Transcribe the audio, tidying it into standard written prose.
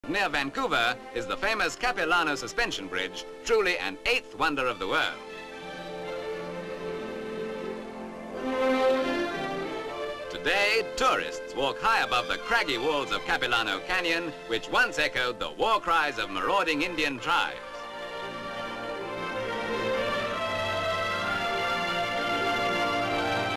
Near Vancouver is the famous Capilano suspension bridge, truly an eighth wonder of the world. Today, tourists walk high above the craggy walls of Capilano Canyon, which once echoed the war cries of marauding Indian tribes.